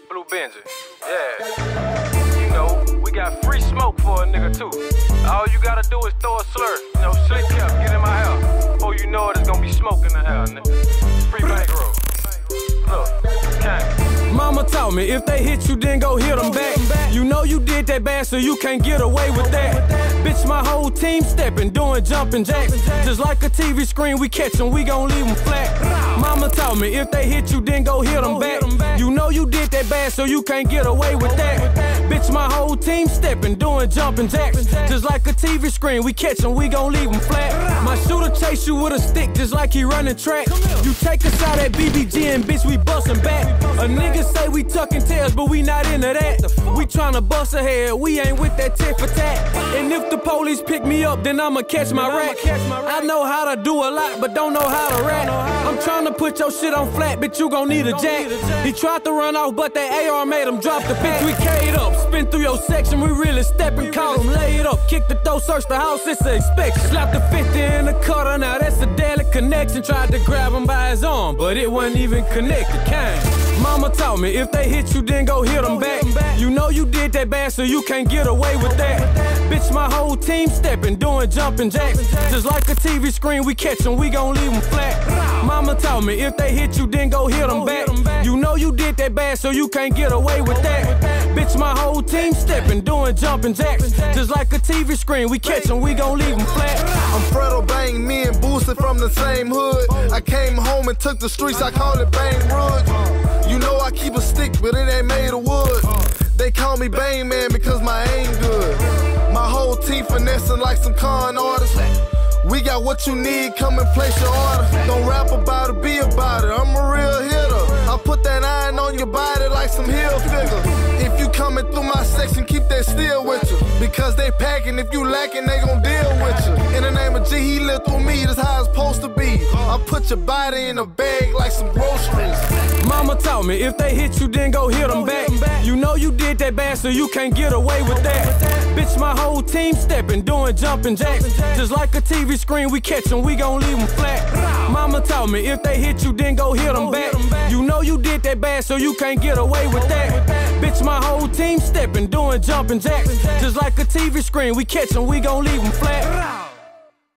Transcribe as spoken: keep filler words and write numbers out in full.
Blue Benji. Yeah. You know, we got free smoke for a nigga too. All you gotta do is throw a slur. You know, slick up, get in my house. Before you know it, it's gonna be smoke in the house, nigga. Free bankroll. Look, gang. Mama taught me, if they hit you, then go hit them back. You know you did that bad, so you can't get away with that. Bitch, my whole team stepping, doing jumping jacks. Just like a T V screen, we catch them, we gon' leave them flat. Mama taught me, if they hit you, then go hit them back. You know you did that bad, so you can't get away with that. Bitch, my whole team stepping, doing jumping jacks. Just like a T V screen, we catch them, we gon' leave them flat. My shooter chase you with a stick, just like he running track. You take us out at B B G and bitch, we bustin' back. A nigga say we tucking tails, but we not into that. We tryna bust a head, we ain't with that tit for tat. And if the police pick me up, then I'ma catch my rack. I know how to do a lot, but don't know how to rap. I'm tryna put your shit on flat, bitch, you gon' need a jack. He tried to run off, but that A R made him drop the bitch. We K'd up, spin through your section, we really steppin', caught him, lay it up, kick the door, search the house, it's an inspection. Slap the fifty in the cutter, now that's a deadly connection. Tried to grab him by his arm, but it wasn't even connected, kind. Mama taught me, if they hit you, then go hit them back. You know you did that bad, so you can't get away with that. Bitch, my whole team stepping, doing jumping jacks. Just like a T V screen, we catch them, we gon' leave them flat. Mama taught me, if they hit you, then go hit them back. You know you did that bad, so you can't get away with that. Bitch, my whole team stepping, doing jumping jacks. Just like a T V screen, we catch them, we gon' leave them flat. I'm Fredo Bang, me and Boosie from the same hood. I came home and took the streets, I call it Bang Rouge. You know I keep a stick, but it ain't made of wood. They call me Bang Man because my aim good. My whole team finessing like some con artists. We got what you need, come and place your order. Don't rap about it, be about it, I'm a real hitter. I put that iron on your body like some heel figure. If you coming through my section, keep that steel with you. Because they packing, if you lacking, they gon' deal with you. In the name of G, he lived through me, that's how it's supposed to be. I put your body in a bag like some groceries. Mama taught me, if they hit you, then go hit them back. You know you did that bad, so you can't get away with that. Bitch, my whole team stepping, doing jumping jacks. Just like a T V screen, we catch them, we gon' leave them flat. Mama taught me, if they hit you, then go hit them back. You know you did that bad, so you can't get away with that. Bitch, my whole team stepping, doing jumping jacks. Just like a T V screen, we catch them, we gon' leave them flat.